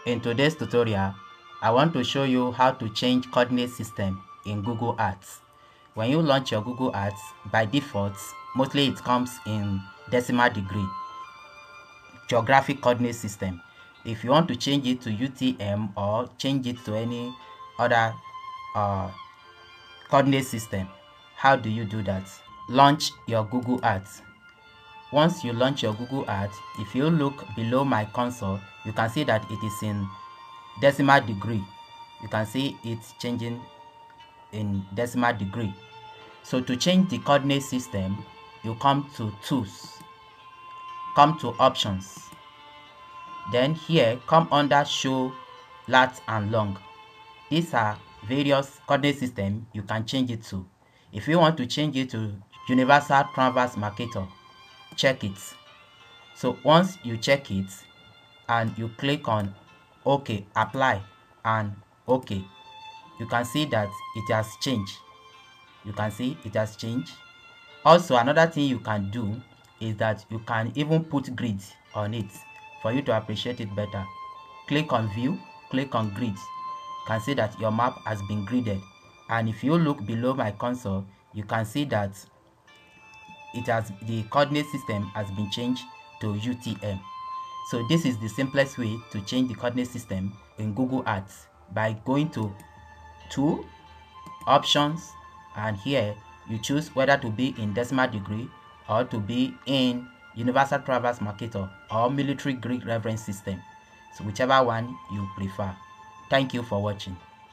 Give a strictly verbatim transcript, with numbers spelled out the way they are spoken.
In today's tutorial, I want to show you how to change coordinate system in Google Earth. When you launch your Google Earth, by default, mostly it comes in decimal degree, geographic coordinate system. If you want to change it to U T M or change it to any other uh, coordinate system, how do you do that? Launch your Google Earth. Once you launch your Google Earth, if you look below my console, you can see that it is in decimal degree. You can see it's changing in decimal degree. So to change the coordinate system, you come to tools, come to options, then here come under show lat and long. These are various coordinate system you can change it to. If you want to change it to universal transverse marcator, check it. So once you check it and you click on OK, apply and OK, you can see that it has changed. You can see it has changed. Also, another thing you can do is that you can even put grids on it for you to appreciate it better. Click on view, click on grids. You can see that your map has been gridded. And if you look below my console, you can see that it has the coordinate system has been changed to U T M. So this is the simplest way to change the coordinate system in Google Earth by going to Tool, Options, and here you choose whether to be in decimal degree or to be in universal transverse marcator or military grid reference system. So whichever one you prefer. Thank you for watching.